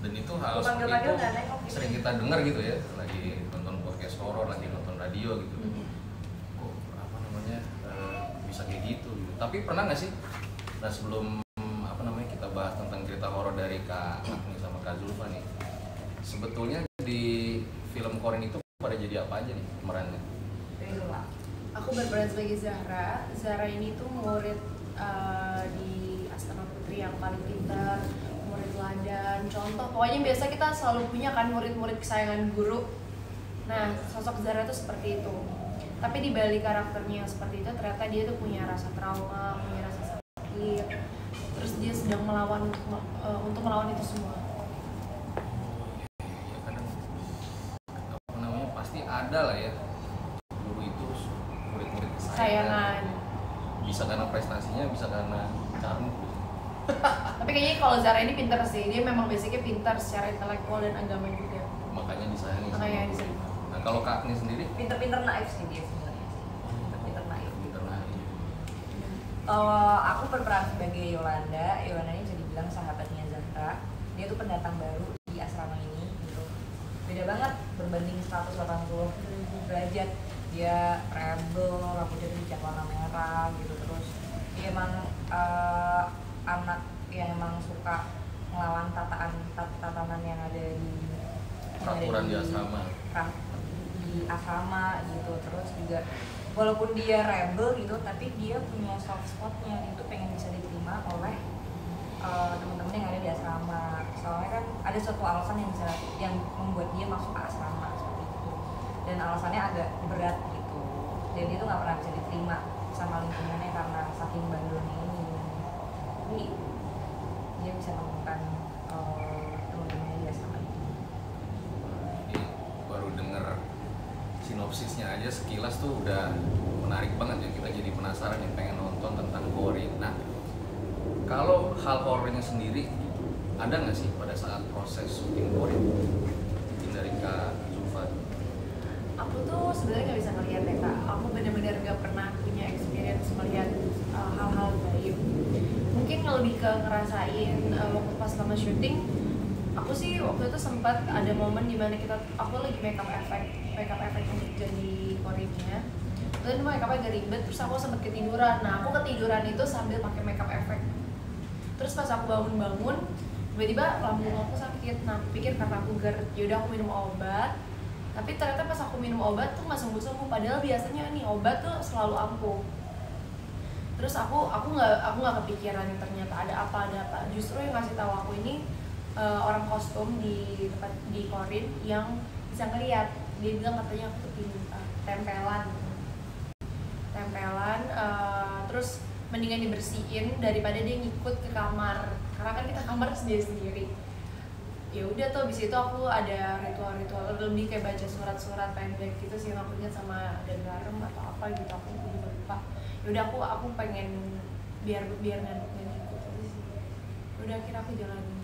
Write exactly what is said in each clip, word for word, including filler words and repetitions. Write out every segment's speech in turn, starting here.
Dan itu hal seperti itu sering kita dengar gitu ya, lagi nonton podcast horor, lagi nonton radio gitu. Mm-hmm. Kok apa namanya uh, bisa kayak gitu, gitu. Tapi pernah nggak sih? Nah sebelum apa namanya kita bahas tentang cerita horor dari Kak Agni sama Kak Zulfa nih, sebetulnya di film Corin itu pada jadi apa aja nih pemerannya? Aku berperan sebagai Zahra. Zahra ini tuh murid uh, di Astana Putri yang paling pintar, murid teladan, contoh. Pokoknya biasa kita selalu punya kan murid-murid kesayangan guru. Nah, sosok Zahra tuh seperti itu. Tapi di balik karakternya yang seperti itu, ternyata dia tuh punya rasa trauma, punya rasa sakit. Terus dia sedang melawan uh, untuk melawan itu semua. Ya kadang apa namanya pasti ada lah ya. Sayangan. Bisa karena prestasinya, bisa karena charm. Tapi kayaknya kalau Zara ini pintar sih, dia memang basicnya pintar secara intelektual dan agama juga. Makanya disayangi. Makanya disayangi. Nah kalau Kak Agni sendiri? Pintar-pintar naif sih dia sebenarnya. Pintar-pintar naif. Pintar naif. Kalau aku berperan sebagai Yolanda, Yolanda ini bisa dibilang sahabatnya Zahra. Dia tuh pendatang baru di asrama ini gitu. Beda banget berbanding seratus delapan puluh derajat. Dia rebel, rambutnya tuh dicat warna merah gitu, terus dia emang uh, anak yang emang suka melawan tataan tatanan yang ada di peraturan di asrama di asrama gitu. Terus juga walaupun dia rebel gitu, tapi dia punya soft spotnya, itu pengen bisa diterima oleh uh, teman-teman yang ada di asrama. Soalnya kan ada suatu alasan yang bisa yang membuat dia masuk ke asrama seperti itu, dan alasannya agak berat gitu, dan dia tuh nggak pernah bisa diterima sama lingkungannya karena saking bandelnya ini. Tapi dia bisa menemukan uh, teman-temannya dia sama itu. Ini baru denger sinopsisnya aja sekilas tuh udah menarik banget ya, kita jadi penasaran yang pengen nonton tentang Corin. Nah kalau hal horornya sendiri ada nggak sih pada saat proses syuting Corin? Mungkin dari Kak Zulfa. Aku tuh sebenarnya nggak bisa ngeliat ya Kak, aku benar-benar nggak pernah punya experience melihat uh, hal-hal gaib. Mungkin lebih ke ngerasain uh, waktu pas lama syuting, aku sih waktu itu sempat ada momen dimana kita, aku lagi makeup effect, makeup effect untuk jadi Corinnya. Dan makeup agak ribet, terus aku sempat ketiduran. Nah aku ketiduran itu sambil pakai makeup effect. Terus pas aku bangun-bangun, tiba-tiba lambung aku sakit. Nah aku pikir karena aku GERD, yaudah aku minum obat. Tapi ternyata pas aku minum obat tuh nggak sembuh-sembuh, padahal biasanya nih obat tuh selalu ampuh. Terus aku aku nggak aku nggak kepikiran ternyata ada apa ada apa. Justru yang ngasih tahu aku ini uh, orang kostum di tempat di Corin yang bisa ngeliat. Dia bilang katanya aku tuh uh, tempelan, tempelan. Uh, terus mendingan dibersihin daripada dia ngikut ke kamar, karena kan kita kamar sendiri-sendiri. Ya udah tuh abis itu aku ada ritual-ritual lebih kayak baca surat-surat pendek gitu sih, aku ingat sama dan garam atau apa gitu, aku juga lupa. Ya udah aku aku pengen biar biar nggak ngikut aja sih. Udah akhirnya aku jalanin.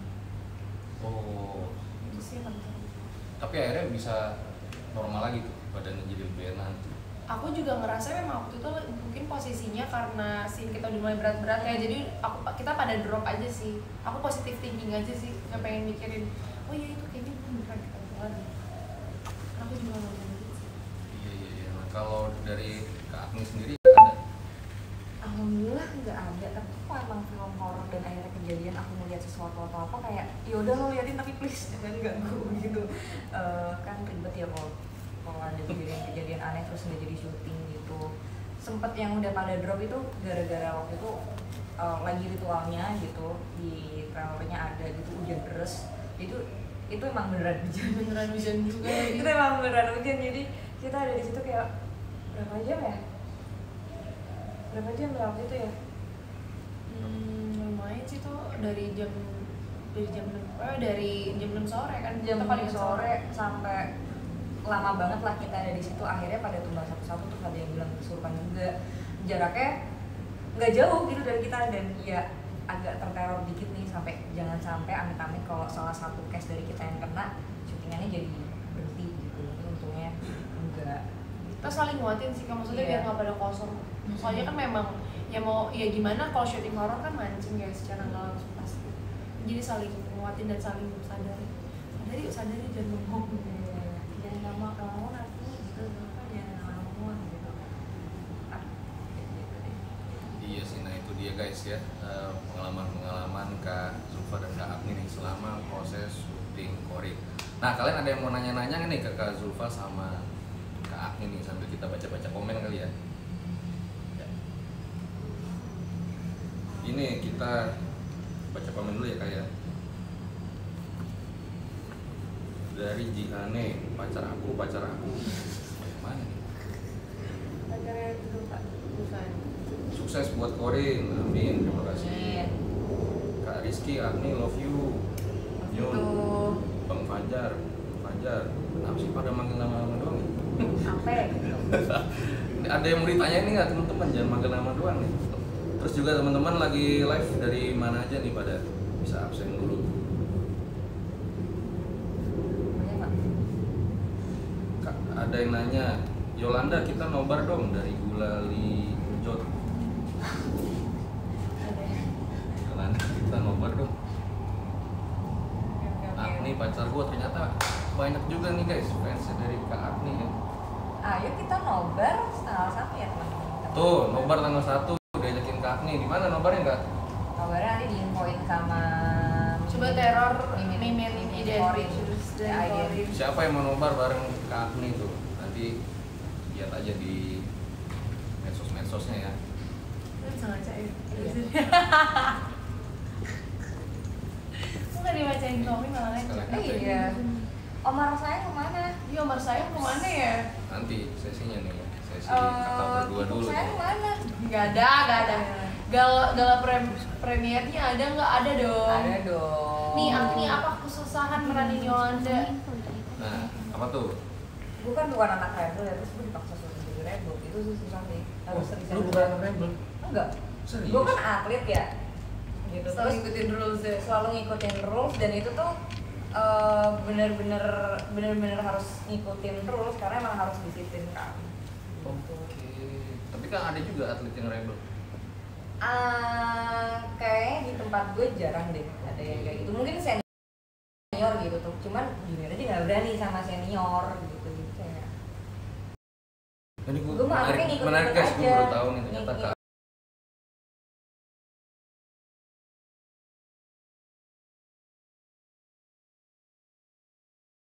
Oh itu sih penting. Tapi akhirnya bisa normal lagi tuh badannya, jadi lebih enak. Aku juga ngerasa memang waktu itu mungkin posisinya karena scene kita udah mulai berat-berat ya, jadi aku kita pada drop aja sih. Aku positive thinking aja sih, nggak pengen mikirin oh iya itu kayaknya beneran kita buat. Aku juga nggak gitu sih. Iya iya iya. Nah, kalau dari Kak Agni sendiri ada? Alhamdulillah nggak ada, tapi kok emang film horor dan akhirnya kejadian aku melihat sesuatu atau apa kayak yaudah lo liatin tapi please jangan ganggu gitu. Uh, kan ribet ya kalau kalau ada kejadian-kejadian aneh terus nggak jadi syuting gitu. Sempet yang udah pada drop itu gara-gara waktu itu uh, lagi ritualnya gitu, di trailernya ada gitu hujan deras. Itu itu emang beneran hujan, beneran hujan juga. Itu emang beneran hujan, jadi kita ada di situ kayak berapa jam ya? Berapa jam ya waktu itu ya? Hmm, lumayan sih tuh dari jam dari jam eh, dari jam enam sore kan, jam paling sore sampai lama banget lah kita ada di situ. Akhirnya pada tumbang satu-satu, terus ada yang bilang kesurupan juga. Jaraknya nggak jauh gitu dari kita, dan ya agak terteror dikit nih, sampai jangan sampai amit-amit kalau salah satu case dari kita yang kena, syutingannya jadi berhenti gitu. Tapi untungnya enggak. Kita saling nguatin sih, maksudnya Iya. biar nggak pada kosong. Soalnya kan memang ya mau ya gimana kalau syuting horor kan mancing ya secara nggak langsung pasti. jadi saling menguatin dan saling sadari sadari yuk sadari jangan bengong Jangan lama ngelamun aku gitu, kan jangan ngelamun gitu. Ah, gitu deh. Iya sih, nah itu dia guys ya, eh, pengalaman-pengalaman Kak Zulfa dan Kak Agni nih selama proses syuting Korin. Nah kalian ada yang mau nanya-nanya nih ke Kak Zulfa sama Kak Agni nih sambil kita baca-baca komen kali ya. Ya. Ini kita baca komen dulu ya Kak ya. Dari Jihane, pacar aku, pacar aku. Mana nih? Pacarnya dulu Pak. bukan Sukses buat Korin, amin, terima kasih. Amin. Kak Rizky, Agni, love you. Yun, Gitu. Bang Fajar, Fajar, kenapa sih pada manggil nama-nama doang ya? Apa gitu. Ini ada yang mau ditanya nih nggak teman-teman, jangan manggil nama doang nih. Terus juga teman-teman lagi live dari mana aja nih pada bisa absen dulu. Banyak Pak. Kak, ada yang nanya, Yolanda kita nobar dong dari Gulali Jot. ada Yolanda kita nobar dong. Oke, oke, oke. Agni pacar gua ternyata banyak juga nih guys fansnya dari Kak Agni ya. Ayo kita nobar tanggal satu ya teman-teman. Tuh nobar tanggal satu diajakin Kak Agni, di mana nobarnya Kak? Nobarnya nanti diinfoin sama coba teror Mimin, mimin Mimin ide Korin. pictures dan Ya, ide. Korin. Siapa yang mau nobar bareng Kak Agni tuh? Nanti lihat aja di medsos-medsosnya ya. Kan sangat cair. Iya. Bukan dibacain komen malah kan. Sekali Eh, iya. Omar saya kemana? Iya, Omar saya kemana ya? Nanti sesinya nih, sesi Eh, kakak berdua ibu dulu. saya nih. kemana? Nggak ada, nggak ada. Gala gala prem, premiernya ada nggak ada dong? Ada dong. Nih, Agni apa kesusahan meranin Yolanda? Nah, apa tuh? Gue kan bukan anak rebel ya, terus gue dipaksa suruh jadi rebel. Itu susah sih. Harus Oh, resign. lu bukan anak rebel? Enggak. Serius? Gue kan atlet ya. Gitu. Selalu Terus ngikutin rules ya. selalu ngikutin rules dan itu tuh eh, bener-bener bener-bener harus ngikutin rules karena emang harus disiplin kan. Oke. Tapi kan ada juga atlet yang rebel. Ah, kayaknya di tempat gue jarang deh ada yang kayak gitu. Mungkin senior gitu tuh, cuman junior aja nggak berani sama senior gitu gitu kayak. Ini gue Gue mah menarik, anaknya ngikut-ngikut menarik guys, gue aja. baru tahu nih ternyata Ngikut. Kak